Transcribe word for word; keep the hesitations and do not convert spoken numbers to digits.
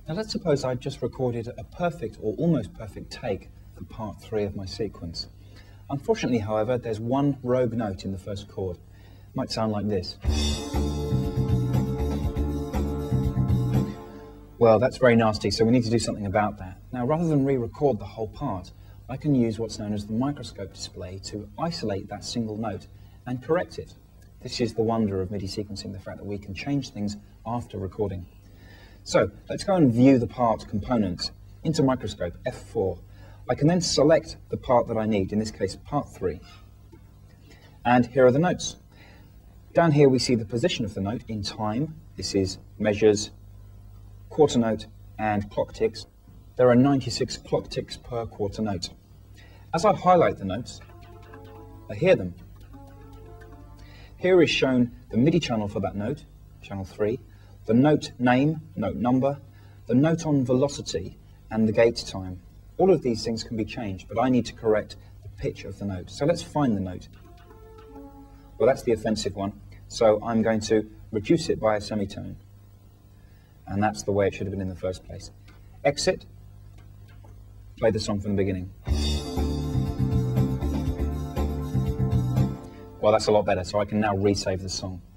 Now let's suppose I just recorded a perfect or almost perfect take for part three of my sequence. Unfortunately, however, there's one rogue note in the first chord. It might sound like this. Well, that's very nasty, so we need to do something about that. Now, rather than re-record the whole part, I can use what's known as the microscope display to isolate that single note and correct it. This is the wonder of MIDI sequencing, the fact that we can change things after recording. So, let's go and view the part components into microscope, F four. I can then select the part that I need, in this case part three. And here are the notes. Down here we see the position of the note in time. This is measures, quarter note and clock ticks. There are ninety-six clock ticks per quarter note. As I highlight the notes, I hear them. Here is shown the MIDI channel for that note, channel three, the note name, note number, the note on velocity, and the gate time. All of these things can be changed, but I need to correct the pitch of the note. So let's find the note. Well, that's the offensive one, so I'm going to reduce it by a semitone. And that's the way it should have been in the first place. Exit, play the song from the beginning. Well, that's a lot better, so I can now resave the song.